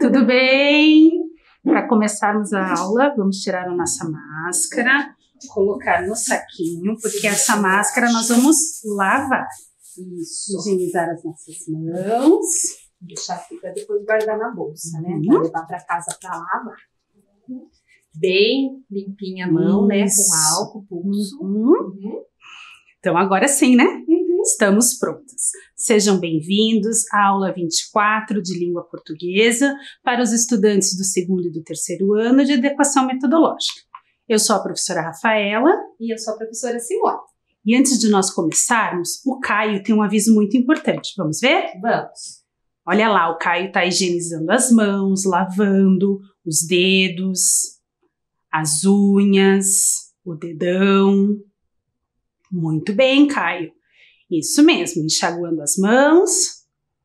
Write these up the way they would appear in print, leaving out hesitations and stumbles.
tudo bem? Para começarmos a aula, vamos tirar a nossa máscara, colocar no saquinho, porque essa máscara nós vamos lavar. Isso. Higienizar as nossas mãos. Deixar aqui para depois guardar na bolsa, né? Para levar para casa para lavar. Bem limpinha a mão, né? Com álcool, pulso. Então agora sim, né? Estamos prontas. Sejam bem-vindos à aula 24 de língua portuguesa para os estudantes do segundo e do terceiro ano de adequação metodológica. Eu sou a professora Rafaela. E eu sou a professora Simone. E antes de nós começarmos, o Caio tem um aviso muito importante. Vamos ver? Vamos. Olha lá, o Caio está higienizando as mãos, lavando os dedos, as unhas, o dedão. Muito bem, Caio. Isso mesmo, enxaguando as mãos.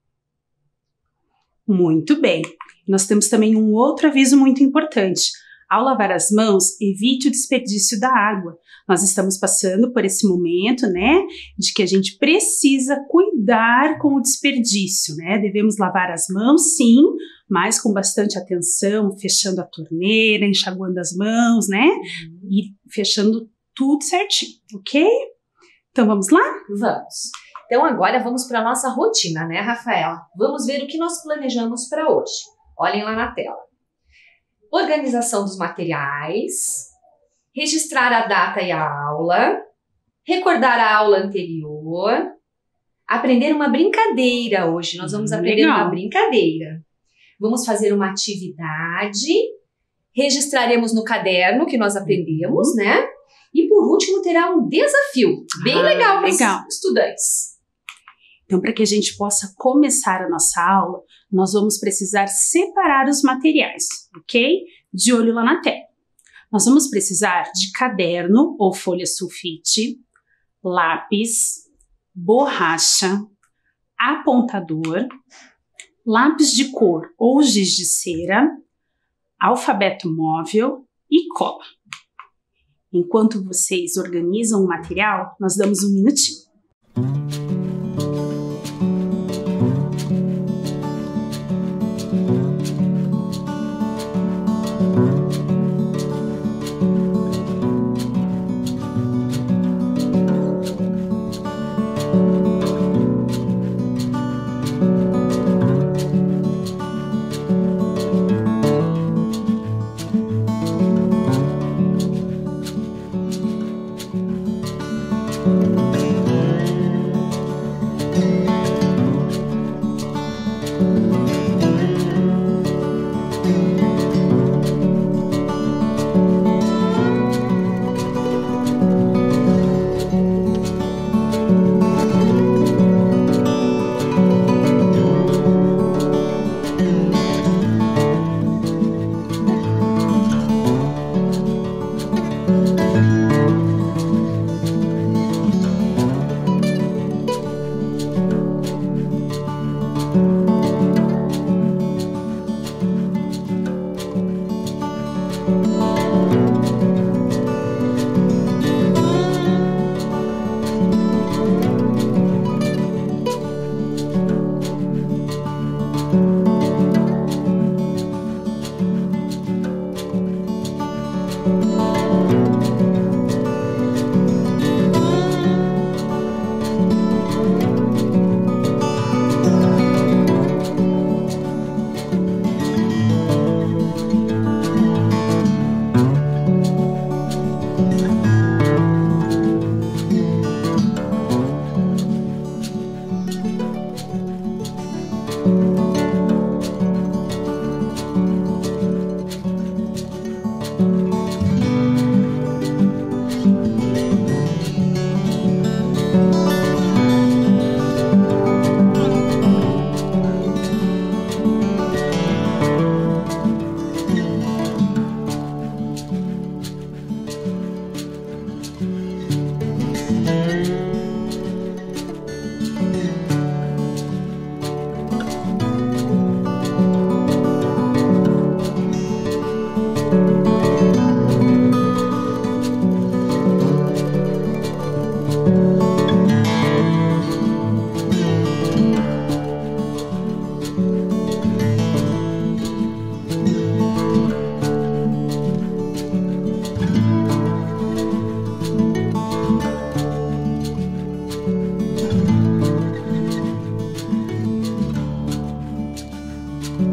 Muito bem. Nós temos também um outro aviso muito importante. Ao lavar as mãos, evite o desperdício da água. Nós estamos passando por esse momento, né, de que a gente precisa cuidar com o desperdício, né? Devemos lavar as mãos, sim, mas com bastante atenção, fechando a torneira, enxaguando as mãos, né? E fechando tudo certinho, ok? Então vamos lá? Vamos. Então agora vamos para a nossa rotina, né, Rafaela? Vamos ver o que nós planejamos para hoje. Olhem lá na tela. Organização dos materiais, registrar a data e a aula, recordar a aula anterior, aprender uma brincadeira hoje. Nós vamos aprender uma brincadeira. Vamos fazer uma atividade, registraremos no caderno que nós aprendemos, né? E por último terá um desafio bem legal para os estudantes. Então, para que a gente possa começar a nossa aula, nós vamos precisar separar os materiais, ok? De olho lá na tela. Nós vamos precisar de caderno ou folha sulfite, lápis, borracha, apontador, lápis de cor ou giz de cera, alfabeto móvel e cola. Enquanto vocês organizam o material, nós damos um minutinho.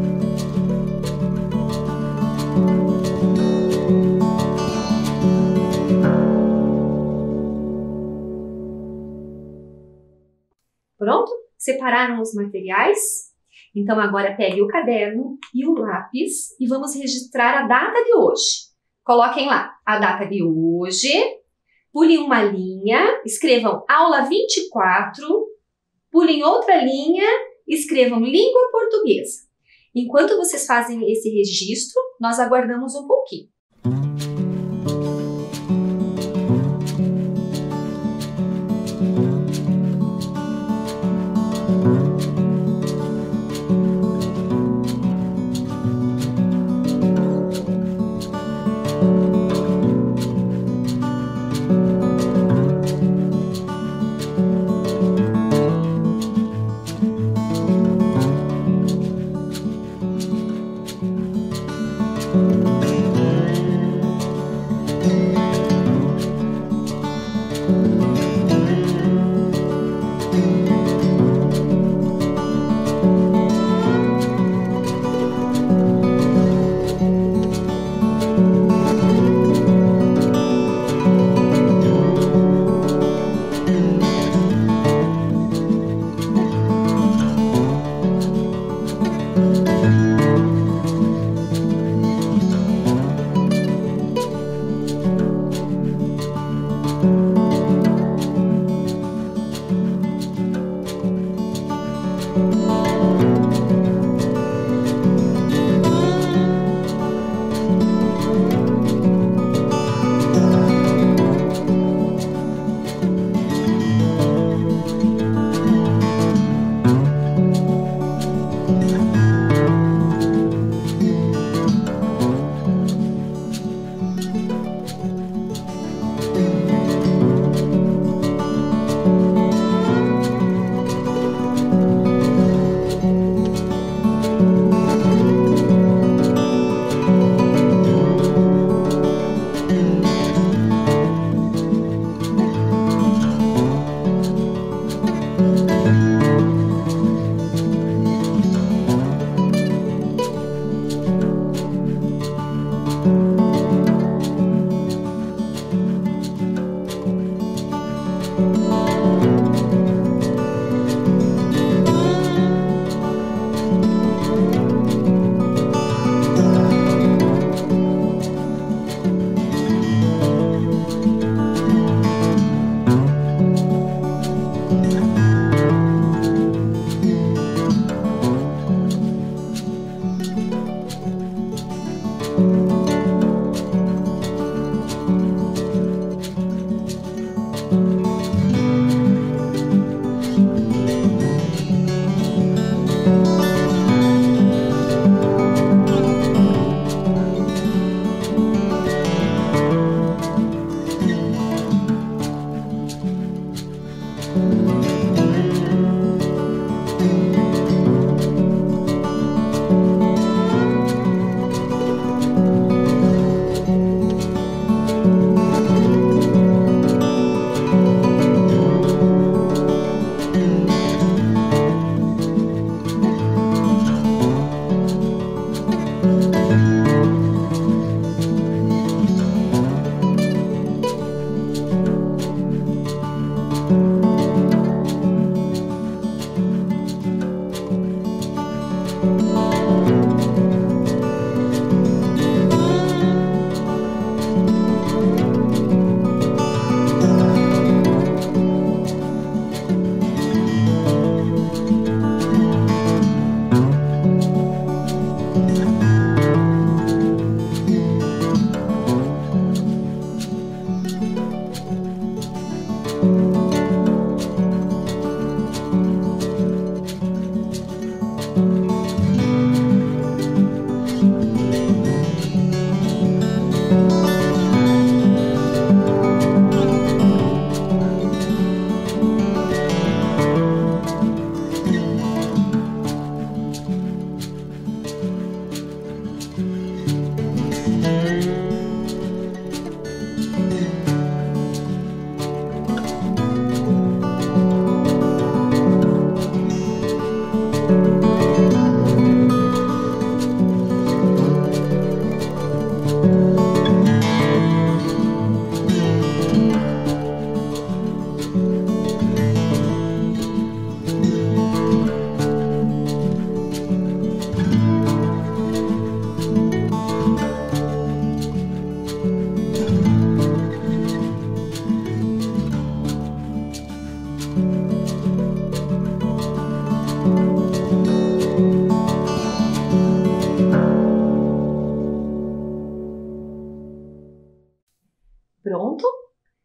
Pronto? Separaram os materiais? Então agora pegue o caderno e o lápis e vamos registrar a data de hoje. Coloquem lá a data de hoje, pulem uma linha, escrevam aula 24, pulem outra linha, escrevam língua portuguesa. Enquanto vocês fazem esse registro, nós aguardamos um pouquinho.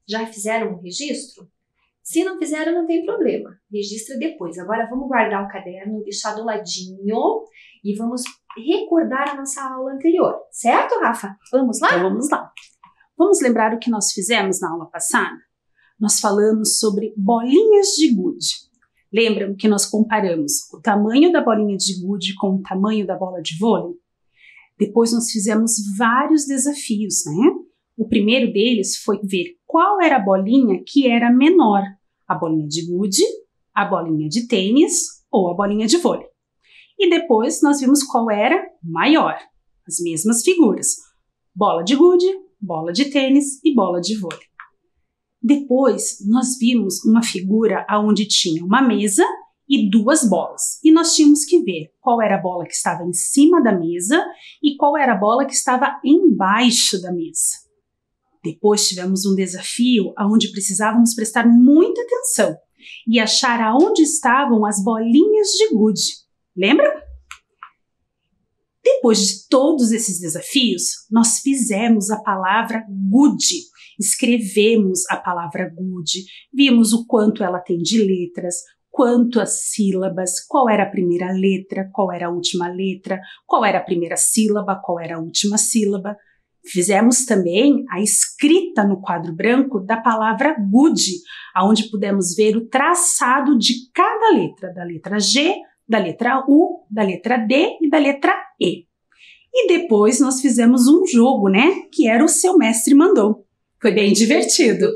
Já fizeram um registro? Se não fizeram, não tem problema. Registra depois. Agora vamos guardar o caderno, deixar do ladinho e vamos recordar a nossa aula anterior. Certo, Rafa? Vamos lá? Então vamos lá. Vamos lembrar o que nós fizemos na aula passada? Nós falamos sobre bolinhas de gude. Lembram que nós comparamos o tamanho da bolinha de gude com o tamanho da bola de vôlei? Depois nós fizemos vários desafios, né? O primeiro deles foi ver qual era a bolinha que era menor, a bolinha de gude, a bolinha de tênis ou a bolinha de vôlei. E depois nós vimos qual era maior, as mesmas figuras, bola de gude, bola de tênis e bola de vôlei. Depois nós vimos uma figura onde tinha uma mesa e duas bolas, e nós tínhamos que ver qual era a bola que estava em cima da mesa e qual era a bola que estava embaixo da mesa. Depois tivemos um desafio onde precisávamos prestar muita atenção e achar aonde estavam as bolinhas de gude. Lembra? Depois de todos esses desafios, nós fizemos a palavra gude. Escrevemos a palavra gude, vimos o quanto ela tem de letras, quantas sílabas, qual era a primeira letra, qual era a última letra, qual era a primeira sílaba, qual era a última sílaba. Fizemos também a escrita no quadro branco da palavra gude, onde pudemos ver o traçado de cada letra, da letra G, da letra U, da letra D e da letra E. E depois nós fizemos um jogo, né? Que era o Seu Mestre Mandou. Foi bem divertido.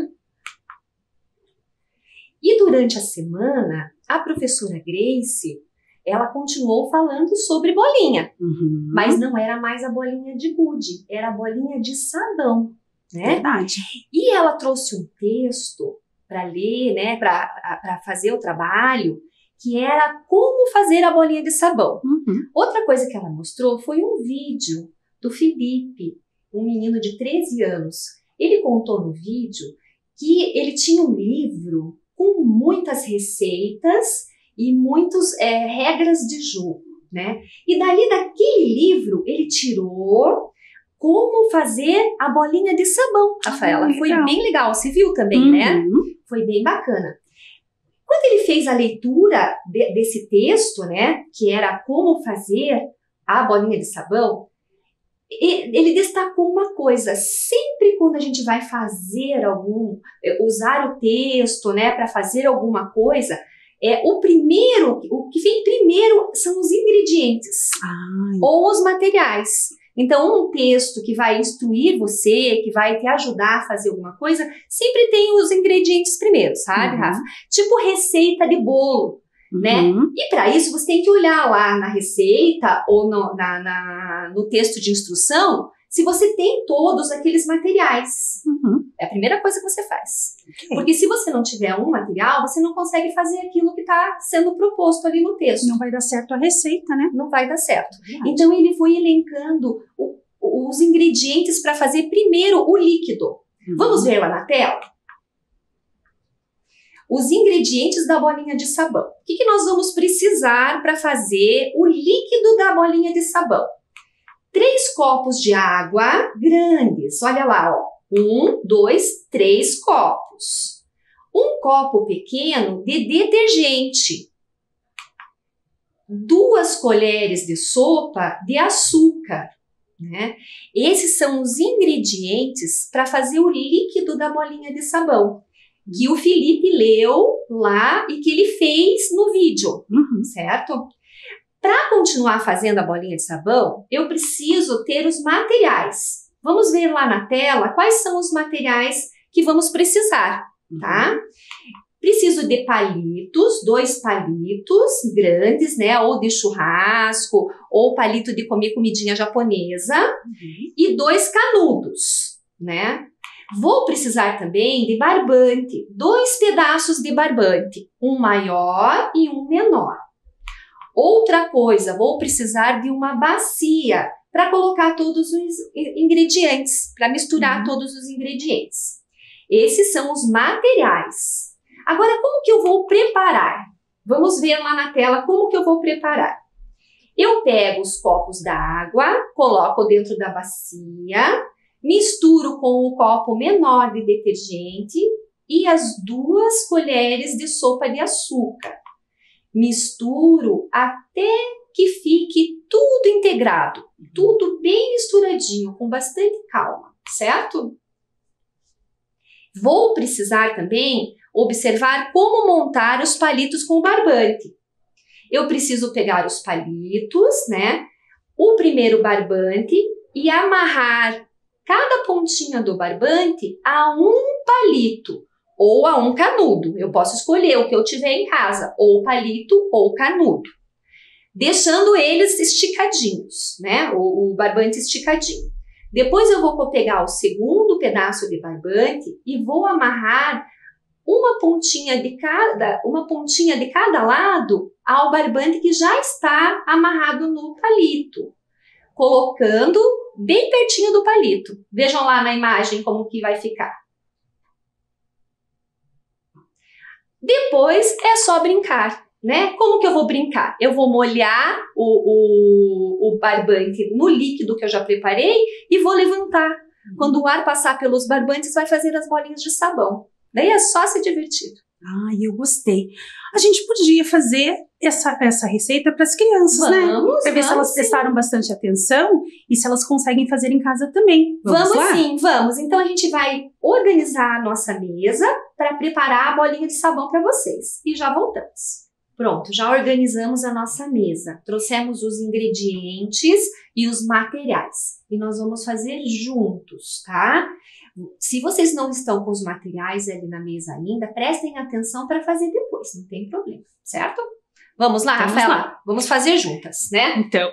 E durante a semana, a professora Grace, ela continuou falando sobre bolinha. Mas não era mais a bolinha de gude, era a bolinha de sabão, né? Verdade. E ela trouxe um texto para ler, né? Para fazer o trabalho, que era como fazer a bolinha de sabão. Outra coisa que ela mostrou foi um vídeo do Felipe, um menino de 13 anos. Ele contou no vídeo que ele tinha um livro com muitas receitas e muitas regras de jogo, né? E dali daquele livro ele tirou como fazer a bolinha de sabão, Rafaela. Foi bem legal, você viu também, né? Foi bem bacana. Quando ele fez a leitura desse texto, né, que era como fazer a bolinha de sabão, ele destacou uma coisa: sempre quando a gente vai fazer usar o texto, né, para fazer alguma coisa, o que vem primeiro são os ingredientes ou os materiais. Então, um texto que vai instruir você, que vai te ajudar a fazer alguma coisa, sempre tem os ingredientes primeiro, sabe, Rafa? Tipo receita de bolo, né? E para isso você tem que olhar lá na receita ou no texto de instrução se você tem todos aqueles materiais. É a primeira coisa que você faz. Porque se você não tiver um material, você não consegue fazer aquilo que está sendo proposto ali no texto. Não vai dar certo a receita, né? Não vai dar certo. Então ele foi elencando os ingredientes para fazer primeiro o líquido. Vamos ver lá na tela? Os ingredientes da bolinha de sabão. O que nós vamos precisar para fazer o líquido da bolinha de sabão? 3 copos de água grandes. Olha lá, ó. 1, 2, 3 copos. 1 copo pequeno de detergente. 2 colheres de sopa de açúcar, né? Esses são os ingredientes para fazer o líquido da bolinha de sabão, que o Felipe leu lá e que ele fez no vídeo, certo? Para continuar fazendo a bolinha de sabão, eu preciso ter os materiais. Vamos ver lá na tela quais são os materiais que vamos precisar, tá? Preciso de palitos, 2 palitos grandes, né? Ou de churrasco, ou palito de comer comidinha japonesa. E 2 canudos, né? Vou precisar também de barbante, 2 pedaços de barbante, um maior e um menor. Outra coisa, vou precisar de uma bacia para colocar todos os ingredientes, para misturar todos os ingredientes. Esses são os materiais. Agora, como que eu vou preparar? Vamos ver lá na tela como que eu vou preparar. Eu pego os copos d'água, coloco dentro da bacia Misturo com o copo menor de detergente e as 2 colheres de sopa de açúcar. Misturo até que fique tudo integrado, tudo bem misturadinho, com bastante calma, certo? Vou precisar também observar como montar os palitos com o barbante. Eu preciso pegar os palitos, né? O primeiro barbante e amarrar cada pontinha do barbante a um palito ou a um canudo. Eu posso escolher o que eu tiver em casa, ou palito ou canudo, deixando eles esticadinhos, né? O barbante esticadinho. Depois eu vou pegar o segundo pedaço de barbante e vou amarrar uma pontinha de cada lado ao barbante que já está amarrado no palito, colocando bem pertinho do palito. Vejam lá na imagem como que vai ficar. Depois é só brincar, né? Como que eu vou brincar? Eu vou molhar o barbante no líquido que eu já preparei e vou levantar. Quando o ar passar pelos barbantes, vai fazer as bolinhas de sabão. Daí é só se divertir. Ai, eu gostei. A gente podia fazer essa receita para as crianças, né? Para ver se elas prestaram bastante atenção e se elas conseguem fazer em casa também. Vamos lá? Sim, vamos. Então a gente vai organizar a nossa mesa para preparar a bolinha de sabão para vocês. E já voltamos. Pronto, já organizamos a nossa mesa. Trouxemos os ingredientes e os materiais. E nós vamos fazer juntos, tá? Se vocês não estão com os materiais ali na mesa ainda, prestem atenção para fazer depois, não tem problema, certo? Vamos lá, Rafaela? Vamos fazer juntas, né? Então,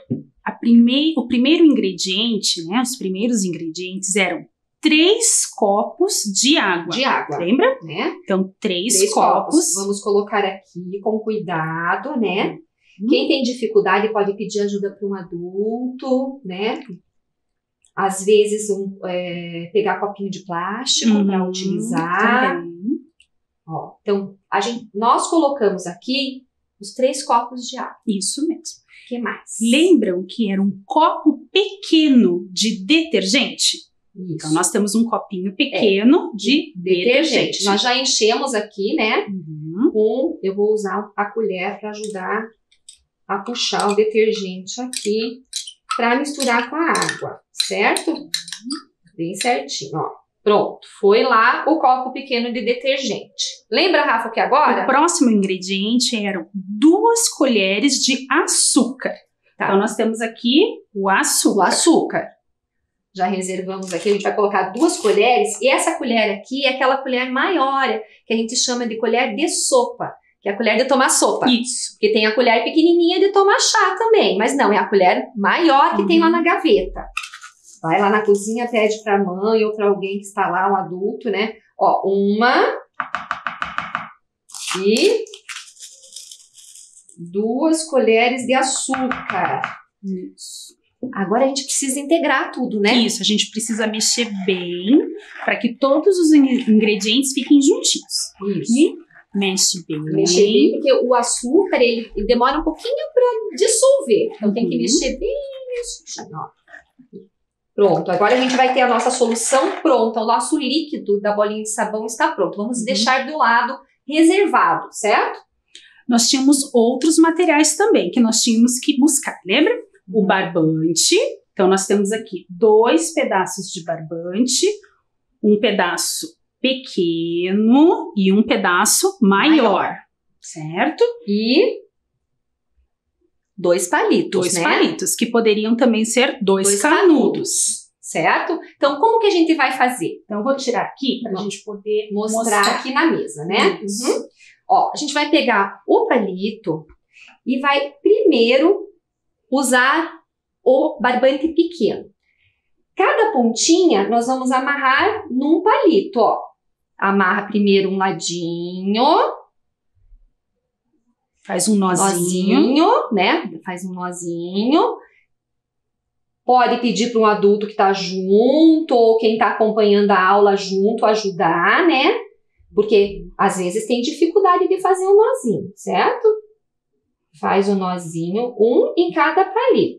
o primeiro ingrediente, né? Os primeiros ingredientes eram 3 copos de água. De água. Lembra? Né? Então, 3 copos. Vamos colocar aqui com cuidado, né? Quem tem dificuldade pode pedir ajuda para um adulto, né? Às vezes, pegar copinho de plástico para utilizar. Ó, então, nós colocamos aqui os 3 copos de água. Isso mesmo. O que mais? Lembram que era um copo pequeno de detergente? Isso. Então, nós temos um copinho pequeno de detergente. Nós já enchemos aqui, né? Eu vou usar a colher para ajudar a puxar o detergente aqui para misturar com a água, certo? Bem certinho, ó. Pronto, foi lá o copo pequeno de detergente. Lembra, Rafa, que agora? O próximo ingrediente eram 2 colheres de açúcar. Tá. Então, nós temos aqui o açúcar. O açúcar. Já reservamos aqui, a gente vai colocar 2 colheres. E essa colher aqui é aquela colher maior, que a gente chama de colher de sopa. Que é a colher de tomar sopa. Isso. Porque tem a colher pequenininha de tomar chá também. Mas não, é a colher maior que tem lá na gaveta. Vai lá na cozinha, pede pra mãe ou pra alguém que está lá, um adulto, né? Ó, 1 e 2 colheres de açúcar. Isso. Agora a gente precisa integrar tudo, né? Isso, a gente precisa mexer bem para que todos os ingredientes fiquem juntinhos. Isso. E mexe bem. Mexer bem, porque o açúcar, ele demora um pouquinho para dissolver. Então tem que mexer bem, ó. Pronto, agora a gente vai ter a nossa solução pronta. O nosso líquido da bolinha de sabão está pronto. Vamos deixar do lado reservado, certo? Nós tínhamos outros materiais também que nós tínhamos que buscar, lembra? O barbante. Então, nós temos aqui 2 pedaços de barbante, um pedaço pequeno e um pedaço maior. Certo? E 2 palitos, 2 né? palitos, que poderiam também ser 2 canudos. Certo? Então, como que a gente vai fazer? Então, eu vou tirar aqui para a gente poder mostrar aqui na mesa, né? Ó, a gente vai pegar o palito e vai primeiro usar o barbante pequeno. Cada pontinha nós vamos amarrar num palito, ó. Amarra primeiro um ladinho. Faz um nozinho, né? Faz um nozinho. Pode pedir para um adulto que está junto ou quem está acompanhando a aula junto ajudar, né? Porque às vezes tem dificuldade de fazer um nozinho, certo? Faz o nozinho, um em cada palito.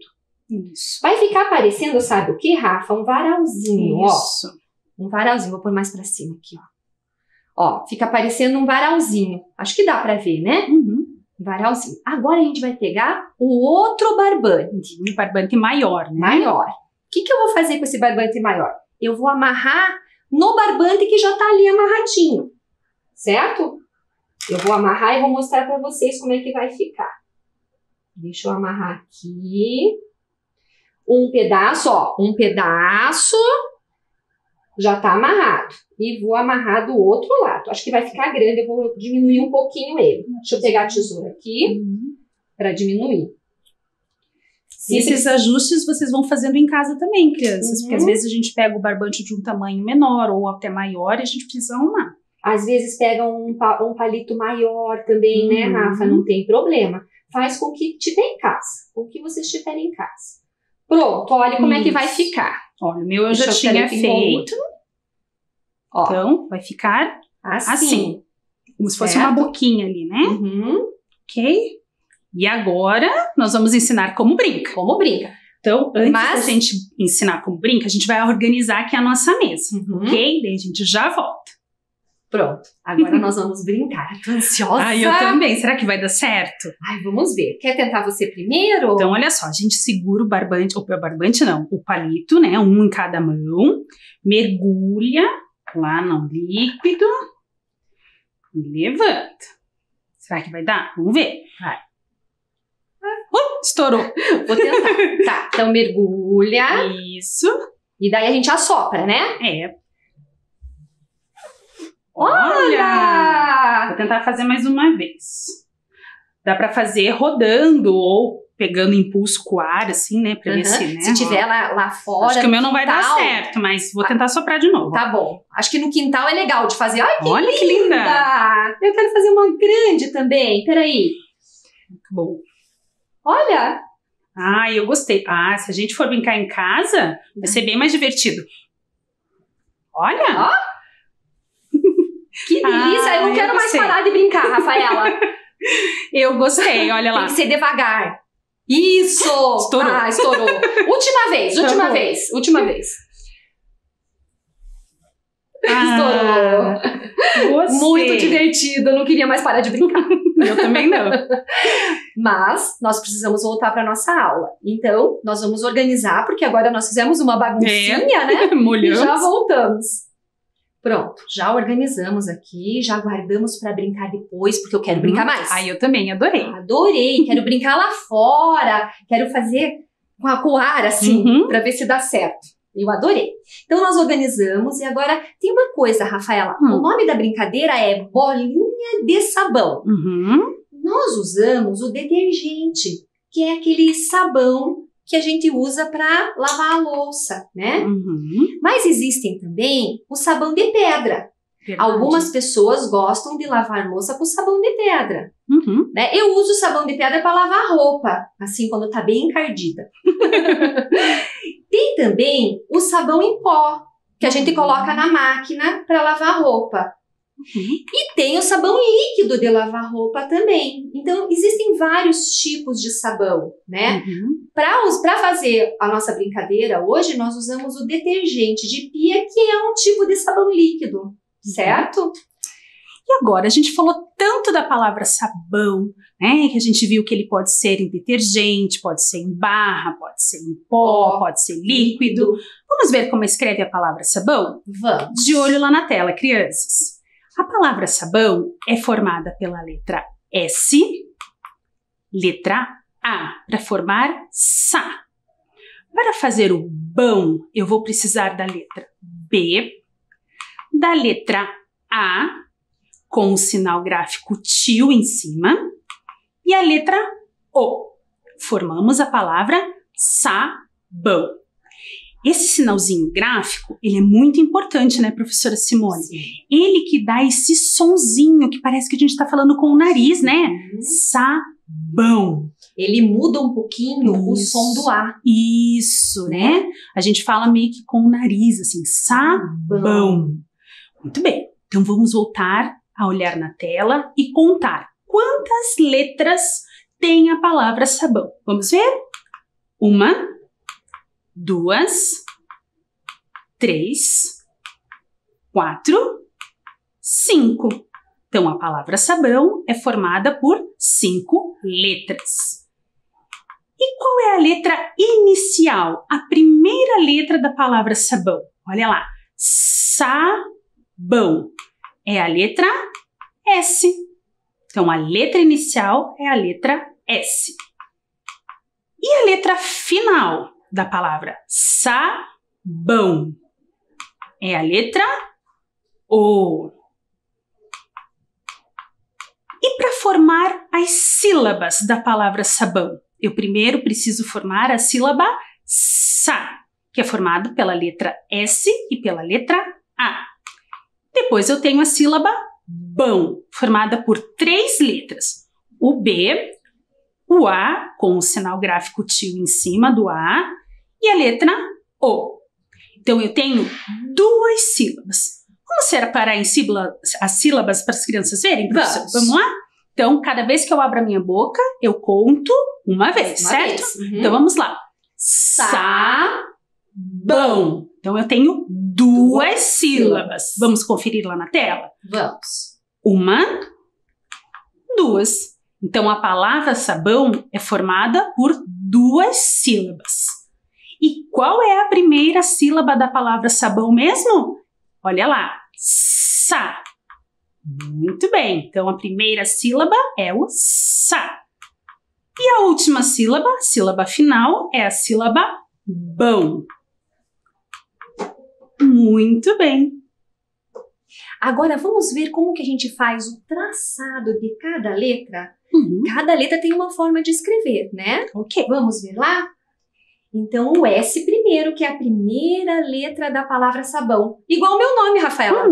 Isso. Vai ficar aparecendo, sabe o que, Rafa? Um varalzinho, Isso. ó. Um varalzinho, vou pôr mais pra cima aqui, ó. Ó, fica aparecendo um varalzinho. Acho que dá pra ver, né? Uhum. Um varalzinho. Agora a gente vai pegar o outro barbante. Um barbante maior, né? Maior. O que eu vou fazer com esse barbante maior? Eu vou amarrar no barbante que já tá ali amarradinho. Certo? Eu vou amarrar e vou mostrar pra vocês como é que vai ficar. Deixa eu amarrar aqui. Um pedaço, ó. Um pedaço já tá amarrado. E vou amarrar do outro lado. Acho que vai ficar grande, eu vou diminuir um pouquinho ele. Deixa eu pegar a tesoura aqui para diminuir. Esses ajustes vocês vão fazendo em casa também, crianças. Porque às vezes a gente pega o barbante de um tamanho menor ou até maior e a gente precisa arrumar. Às vezes pega um palito maior também, né, Rafa? Não tem problema. Faz com o que tiver em casa. Com o que vocês tiverem em casa. Pronto, olha como é que vai ficar. Olha, o meu eu já tinha feito. Ó, então, vai ficar assim. Como se fosse uma boquinha ali, né? Ok? E agora, nós vamos ensinar como brinca. Como brinca. Então, antes da gente ensinar como brinca, a gente vai organizar aqui a nossa mesa. Ok? Daí a gente já volta. Pronto. Agora nós vamos brincar. Tô ansiosa. Ai, eu também. Será que vai dar certo? Ai, vamos ver. Quer tentar você primeiro? Então, olha só. A gente segura o barbante, ou o barbante não, o palito, né? Um em cada mão. Mergulha lá no líquido e levanta. Será que vai dar? Vamos ver. Vai. Estourou. Vou tentar. Tá, então mergulha. Isso. E daí a gente assopra, né? É. Olha! Vou tentar fazer mais uma vez. Dá pra fazer rodando ou pegando impulso com o ar, assim, né? Pra ver se, né? Se tiver lá fora. Acho que o meu não vai dar quintal, certo, mas vou tentar soprar de novo. Tá bom. Acho que no quintal é legal de fazer. Ai, que Olha linda! que linda! Eu quero fazer uma grande também. Peraí. Bom. Olha! Ah, eu gostei. Ah, se a gente for brincar em casa, vai ser bem mais divertido. Olha! Ó! Que delícia! Eu não quero mais parar de brincar, Rafaela. Eu gostei, olha lá. Tem que ser devagar. Isso! Estourou. Ah, estourou. Última vez. Estourou. Gostei. Muito divertido. Eu não queria mais parar de brincar. Eu também não. Mas nós precisamos voltar para nossa aula. Então, nós vamos organizar, porque agora nós fizemos uma baguncinha, né? Molhamos. E já voltamos. Pronto, já organizamos aqui, já guardamos para brincar depois, porque eu quero brincar mais. Ah, eu também, adorei. Adorei, quero brincar lá fora, quero fazer com o ar, assim, para ver se dá certo. Eu adorei. Então, nós organizamos e agora tem uma coisa, Rafaela. O nome da brincadeira é bolinha de sabão. Nós usamos o detergente, que é aquele sabão que a gente usa para lavar a louça, né? Mas existem também o sabão de pedra. Verdade. Algumas pessoas gostam de lavar louça com sabão de pedra. Né? Eu uso sabão de pedra para lavar roupa, assim, quando tá bem encardida. Tem também o sabão em pó, que a gente coloca na máquina para lavar roupa. E tem o sabão líquido de lavar roupa também. Então, existem vários tipos de sabão, né? Para fazer a nossa brincadeira, hoje nós usamos o detergente de pia, que é um tipo de sabão líquido, certo? E agora, a gente falou tanto da palavra sabão, né? Que a gente viu que ele pode ser em detergente, pode ser em barra, pode ser em pó, pode ser líquido. Vamos ver como escreve a palavra sabão? Vamos. De olho lá na tela, crianças. A palavra sabão é formada pela letra S, letra A, para formar sa. Para fazer o bão, eu vou precisar da letra B, da letra A, com o sinal gráfico tio em cima, e a letra O. Formamos a palavra sabão. Esse sinalzinho gráfico, ele é muito importante, né, professora Simone? Sim. Ele que dá esse sonzinho que parece que a gente está falando com o nariz, né? Sabão. Ele muda um pouquinho o som do A. Isso, né? A gente fala meio que com o nariz, assim, sabão. Muito bem. Então vamos voltar a olhar na tela e contar quantas letras tem a palavra sabão. Vamos ver? 1, 2, 3, 4, 5. Então, a palavra sabão é formada por 5 letras. E qual é a letra inicial? A primeira letra da palavra sabão. Olha lá. Sabão. É a letra S. Então, a letra inicial é a letra S. E a letra final da palavra sabão? É a letra O. E para formar as sílabas da palavra sabão, eu primeiro preciso formar a sílaba sa, que é formada pela letra S e pela letra A. Depois eu tenho a sílaba bão, formada por 3 letras. O B, o A, com o sinal gráfico tio em cima do A, e a letra O. Então, eu tenho 2 sílabas. Vamos separar em as sílabas para as crianças verem, professor? Vamos lá? Então, cada vez que eu abro a minha boca, eu conto uma vez, certo? Uhum. Então, vamos lá. Sabão. Então, eu tenho 2 sílabas. Vamos conferir lá na tela? Vamos. 1, 2. Então, a palavra sabão é formada por 2 sílabas. E qual é a primeira sílaba da palavra sabão mesmo? Olha lá. Sa. Muito bem. Então, a primeira sílaba é o sa. E a última sílaba, a sílaba final, é a sílaba bão. Muito bem. Agora, vamos ver como que a gente faz o traçado de cada letra? Cada letra tem uma forma de escrever, né? Ok. Vamos ver lá? Então, o S primeiro, que é a primeira letra da palavra sabão. Igual o meu nome, Rafaela.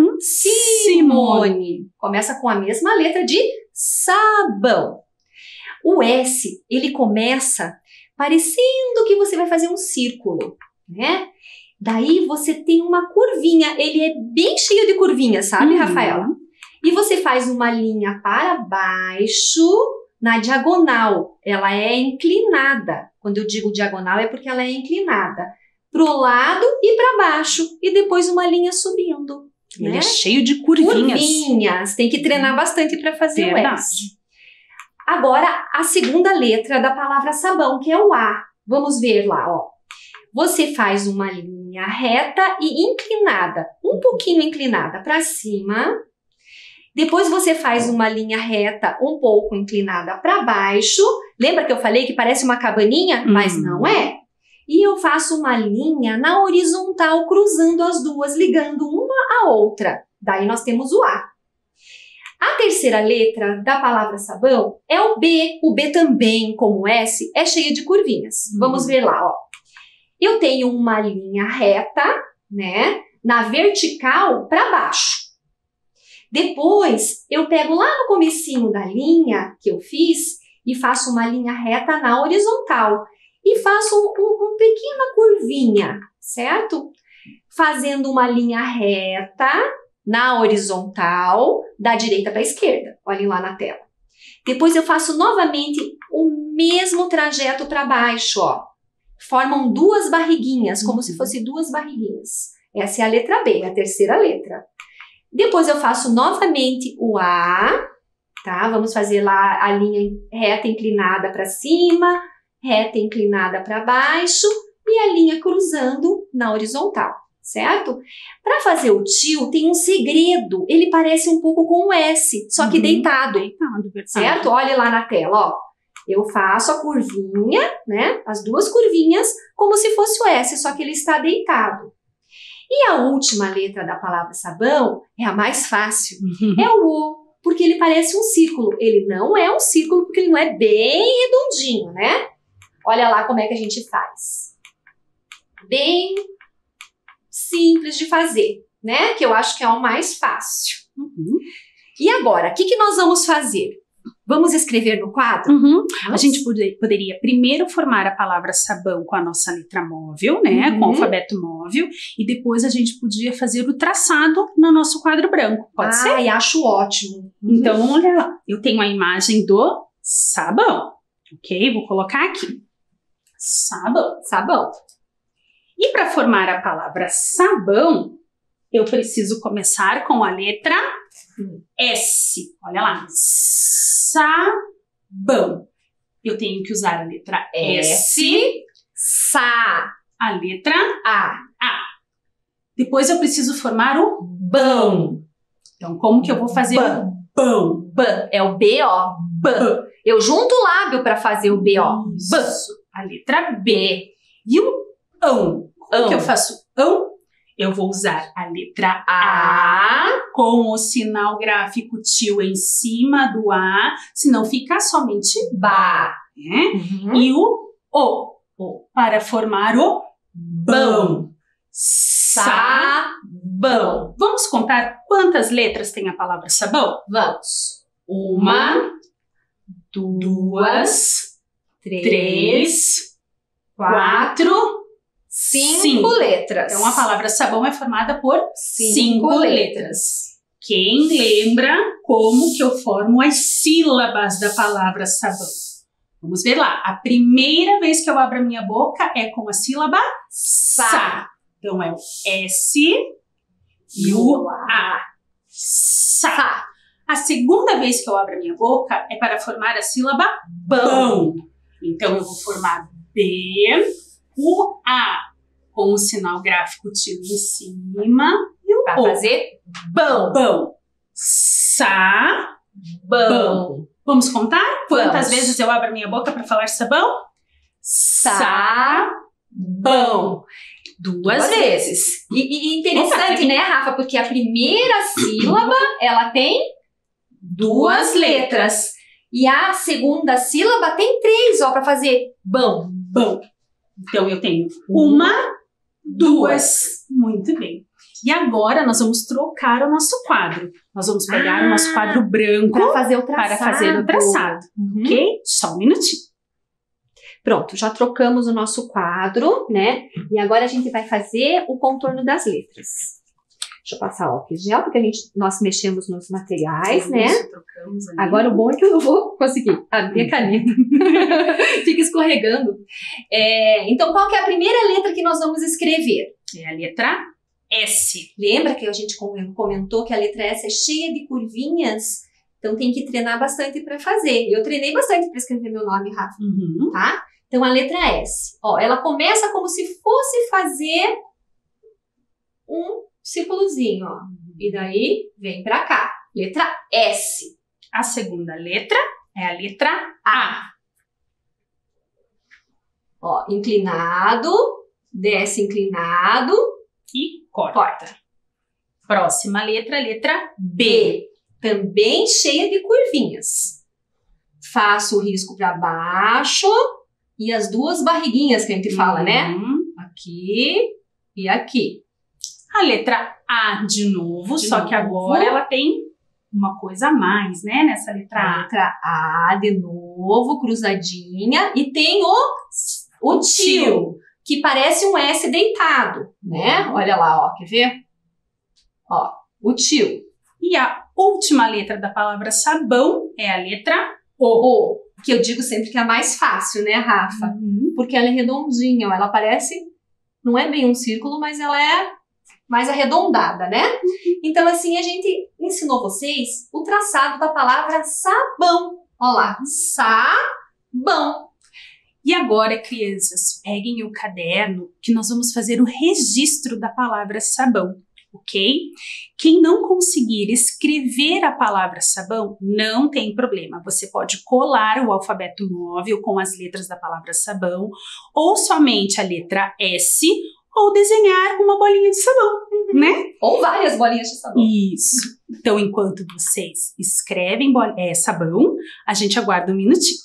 Simone. Começa com a mesma letra de sabão. O S, ele começa parecendo que você vai fazer um círculo, né? Daí você tem uma curvinha. Ele é bem cheio de curvinhas, sabe, Rafaela? E você faz uma linha para baixo na diagonal. Ela é inclinada. Quando eu digo diagonal é porque ela é inclinada. Para o lado e para baixo. E depois uma linha subindo. Ele é cheio de curvinhas. Curvinhas. Tem que treinar bastante para fazer o S. Agora, a segunda letra da palavra sabão, que é o A. Vamos ver lá, ó. Você faz uma linha reta e inclinada. Um pouquinho inclinada para cima. Depois você faz uma linha reta um pouco inclinada para baixo. Lembra que eu falei que parece uma cabaninha? Mas não é. E eu faço uma linha na horizontal, cruzando as duas, ligando uma à outra. Daí nós temos o A. A terceira letra da palavra sabão é o B. O B também, como o S, é cheio de curvinhas. Vamos ver lá, ó. Eu tenho uma linha reta, né, na vertical para baixo. Depois, eu pego lá no comecinho da linha que eu fiz e faço uma linha reta na horizontal. E faço uma pequena curvinha, certo? Fazendo uma linha reta na horizontal, da direita para a esquerda. Olhem lá na tela. Depois eu faço novamente o mesmo trajeto para baixo, ó. Formam 2 barriguinhas, como se fossem 2 barriguinhas. Essa é a letra B, a terceira letra. Depois eu faço novamente o A, tá? Vamos fazer lá a linha reta inclinada para cima, reta inclinada para baixo e a linha cruzando na horizontal, certo? Para fazer o tio tem um segredo, ele parece um pouco com o S, só que deitado, certo? Olhe lá na tela, ó. Eu faço a curvinha, né? As 2 curvinhas, como se fosse o S, só que ele está deitado. E a última letra da palavra sabão é a mais fácil, é o O, porque ele parece um círculo. Ele não é um círculo porque ele não é bem redondinho, né? Olha lá como é que a gente faz. Bem simples de fazer, né? Que eu acho que é o mais fácil. E agora, o que nós vamos fazer? Vamos escrever no quadro? A gente poderia primeiro formar a palavra sabão com a nossa letra móvel, né? Com o alfabeto móvel. E depois a gente podia fazer o traçado no nosso quadro branco. Pode ser? Ai, acho ótimo. Então, olha lá. Eu tenho a imagem do sabão. Ok? Vou colocar aqui. Sabão. Sabão. E para formar a palavra sabão, eu preciso começar com a letra S. Olha lá. Sabão. Eu tenho que usar a letra S. Sa. A letra A. A. Depois eu preciso formar o bão. Então, como que eu vou fazer o bão? B. É o B-O. B. Eu junto o lábio para fazer o B-O. B. A letra B. E o ão? Como que eu faço ão? Eu vou usar a letra A com o sinal gráfico tio em cima do A, senão fica somente Ba. Né? E o para formar o bão. Sabão. Vamos contar quantas letras tem a palavra sabão? Vamos. 1, 2, 3, 4, 5 letras. Então, a palavra sabão é formada por 5 letras. Quem lembra como que eu formo as sílabas da palavra sabão? Vamos ver lá. A primeira vez que eu abro a minha boca é com a sílaba sa. Então, é o S e o A. Sa. A segunda vez que eu abro a minha boca é para formar a sílaba bão. Então, eu vou formar B, o A, com o sinal gráfico tio em cima e o Para fazer bão. Bão. Sabão. Vamos contar? Quantas vezes eu abro a minha boca para falar sabão? Sabão. Duas vezes. E interessante, né, Rafa? Porque a primeira sílaba, ela tem 2 letras. E a segunda sílaba tem 3, ó, para fazer bão. Bão. Então, eu tenho 1, 2. Muito bem. E agora, nós vamos trocar o nosso quadro. Nós vamos pegar o nosso quadro branco para fazer o traçado. Ok? Só um minutinho. Pronto, já trocamos o nosso quadro, né? E agora a gente vai fazer o contorno das letras. Deixa eu passar álcool gel, porque nós mexemos nos materiais, né? Trocamos ali. Agora o bom é que eu não vou conseguir abrir a caneta. Fica escorregando. Então, qual que é a primeira letra que nós vamos escrever? É a letra S. Lembra que a gente comentou que a letra S é cheia de curvinhas? Então, tem que treinar bastante para fazer. Eu treinei bastante para escrever meu nome, Rafa. Tá? Então, a letra S. Ó, ela começa como se fosse fazer um círculozinho, ó. E daí, vem pra cá. Letra S. A segunda letra é a letra A. Ó, inclinado, desce inclinado e corta. Próxima letra, letra B. Também cheia de curvinhas. Faço o risco para baixo e as 2 barriguinhas que a gente fala, né? Aqui e aqui. A letra A de novo, só que agora ela tem uma coisa a mais, né? Nessa letra A. Letra A de novo, cruzadinha. E tem o tio, que parece um S deitado, né? Olha lá, ó, quer ver? Ó, o tio. E a última letra da palavra sabão é a letra O. Que eu digo sempre que é a mais fácil, né, Rafa? Porque ela é redondinha, ó, ela parece, não é bem um círculo, mas ela é mais arredondada, né? Então, assim, a gente ensinou vocês o traçado da palavra sabão. Ó lá, sabão. E agora, crianças, peguem o caderno que nós vamos fazer o registro da palavra sabão, ok? Quem não conseguir escrever a palavra sabão, não tem problema. Você pode colar o alfabeto móvel com as letras da palavra sabão, ou somente a letra S, ou desenhar uma bolinha de sabão, né? Ou várias bolinhas de sabão. Isso. Então, enquanto vocês escrevem sabão, a gente aguarda um minutinho.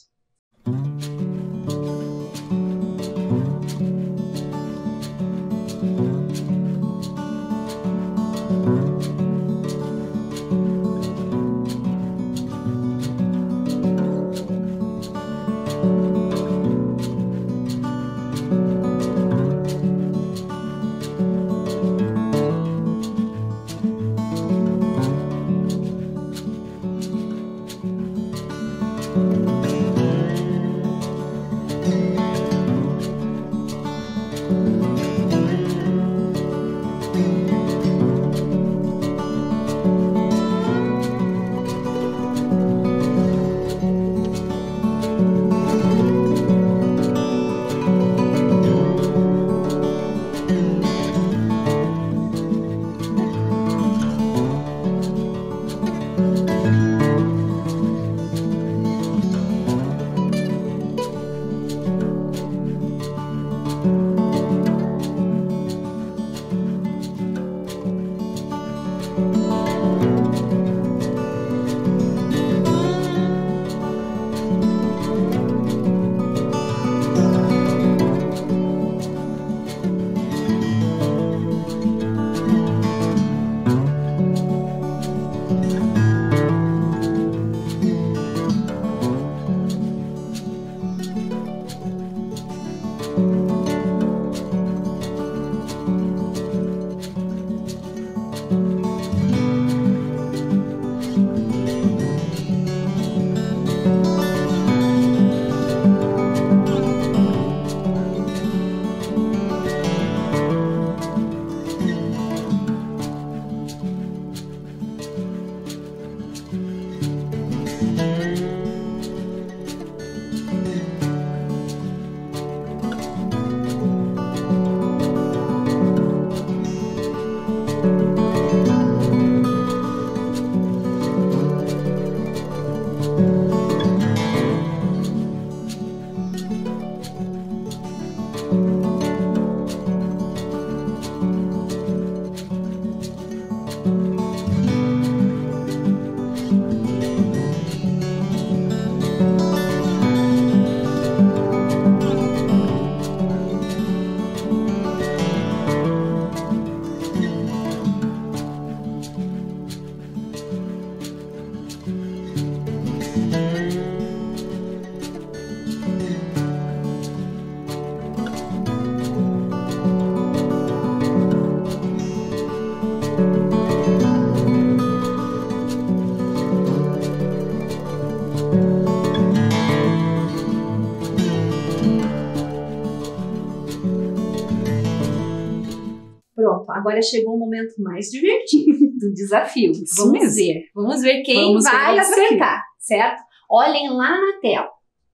Pronto, agora chegou o momento mais divertido do desafio. Vamos ver quem vai acertar, certo? Olhem lá na tela.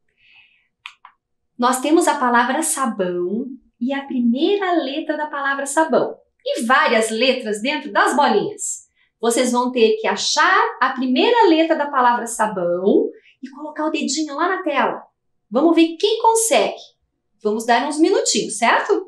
Nós temos a palavra sabão e a primeira letra da palavra sabão. E várias letras dentro das bolinhas. Vocês vão ter que achar a primeira letra da palavra sabão e colocar o dedinho lá na tela. Vamos ver quem consegue. Vamos dar uns minutinhos, certo?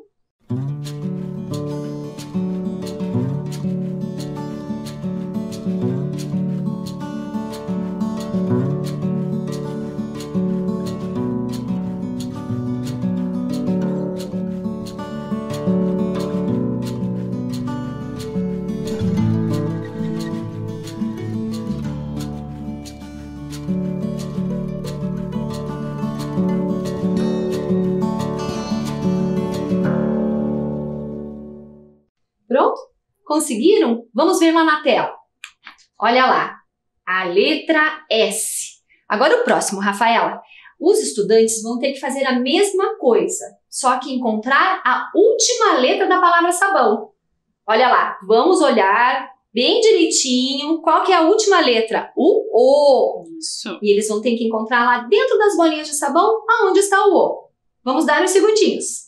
Pronto? Conseguiram? Vamos ver lá na tela. Olha lá, a letra S. Agora o próximo, Rafaela. Os estudantes vão ter que fazer a mesma coisa, só que encontrar a última letra da palavra sabão. Olha lá, vamos olhar bem direitinho qual que é a última letra, o O. Isso. E eles vão ter que encontrar lá dentro das bolinhas de sabão aonde está o O. Vamos dar uns segundinhos.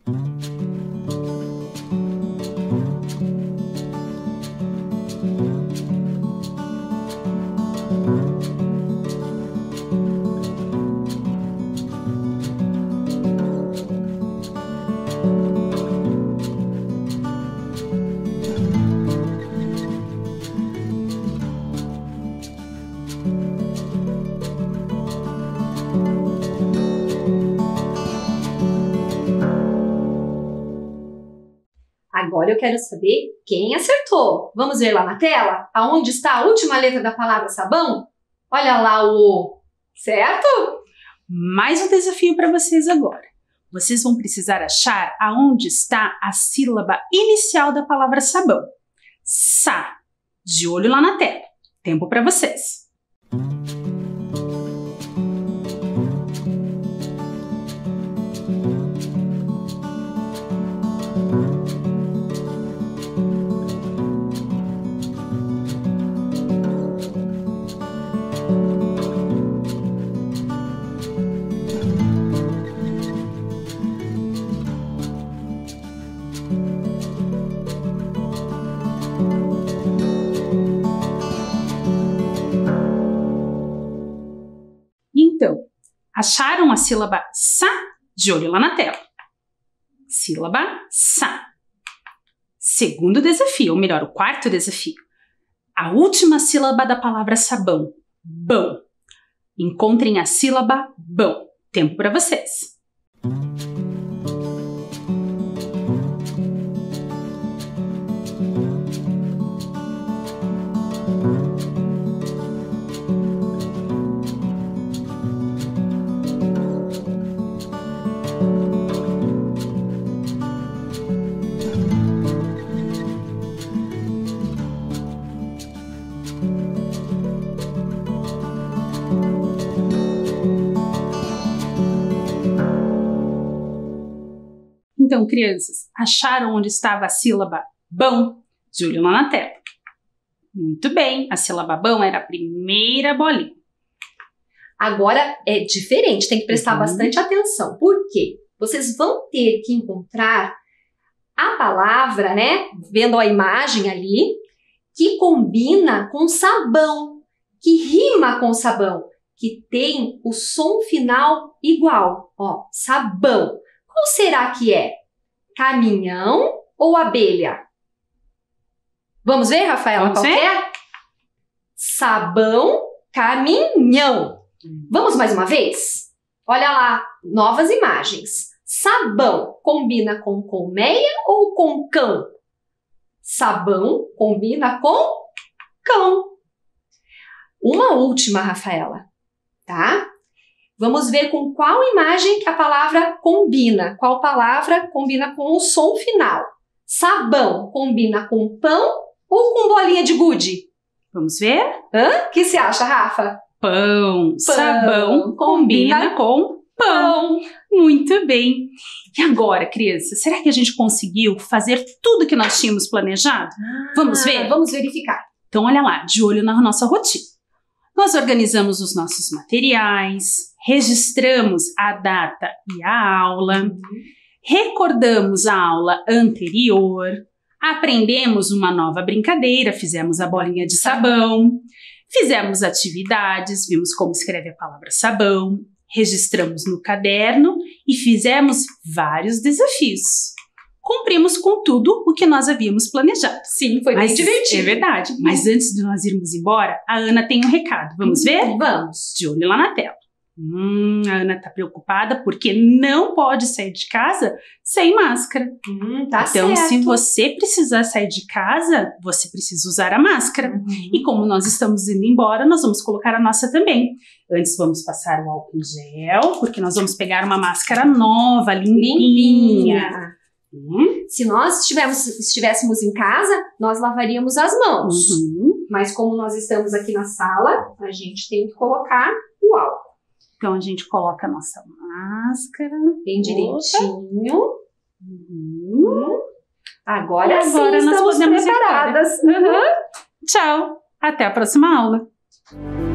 Agora eu quero saber quem acertou. Vamos ver lá na tela? Aonde está a última letra da palavra sabão? Olha lá o... Certo? Mais um desafio para vocês agora. Vocês vão precisar achar aonde está a sílaba inicial da palavra sabão. Sa. De olho lá na tela. Tempo para vocês. Então, acharam a sílaba sa? De olho lá na tela. Sílaba sa. Segundo desafio, ou melhor, o quarto desafio. A última sílaba da palavra sabão. Bão. Encontrem a sílaba bão. Tempo para vocês. Então, crianças, acharam onde estava a sílaba bão? De olho lá na tela. Muito bem, a sílaba bão era a primeira bolinha. Agora é diferente, tem que prestar bastante atenção. Por quê? Vocês vão ter que encontrar a palavra, né? Vendo a imagem ali, que combina com sabão, que rima com sabão, que tem o som final igual. Ó, sabão. Qual será que é? Caminhão ou abelha? Vamos ver, Rafaela, qual é? Sabão, caminhão. Vamos mais uma vez? Olha lá, novas imagens. Sabão combina com colmeia ou com cão? Sabão combina com cão. Uma última, Rafaela, tá? Vamos ver com qual imagem que a palavra combina. Qual palavra combina com o som final? Sabão combina com pão ou com bolinha de gude? Vamos ver? O que você acha, Rafa? Pão. Sabão combina com Pão. Muito bem. E agora, crianças, será que a gente conseguiu fazer tudo que nós tínhamos planejado? Vamos ver? Vamos verificar. Então, olha lá, de olho na nossa rotina. Nós organizamos os nossos materiais, registramos a data e a aula, recordamos a aula anterior, aprendemos uma nova brincadeira, fizemos a bolinha de sabão, fizemos atividades, vimos como escreve a palavra sabão, registramos no caderno e fizemos vários desafios. Cumprimos com tudo o que nós havíamos planejado. Sim, foi bem divertido. É verdade. Mas antes de nós irmos embora, a Ana tem um recado. Vamos ver? Vamos. De olho lá na tela. A Ana tá preocupada porque não pode sair de casa sem máscara. Tá então, certo. se você precisar sair de casa, você precisa usar a máscara. E como nós estamos indo embora, nós vamos colocar a nossa também. Antes vamos passar o álcool em gel, porque nós vamos pegar uma máscara nova, limpinha. Se nós estivéssemos em casa, nós lavaríamos as mãos. Mas como nós estamos aqui na sala, a gente tem que colocar o álcool. Então a gente coloca a nossa máscara bem direitinho. Agora sim, nós estamos podemos preparadas. Tchau, até a próxima aula.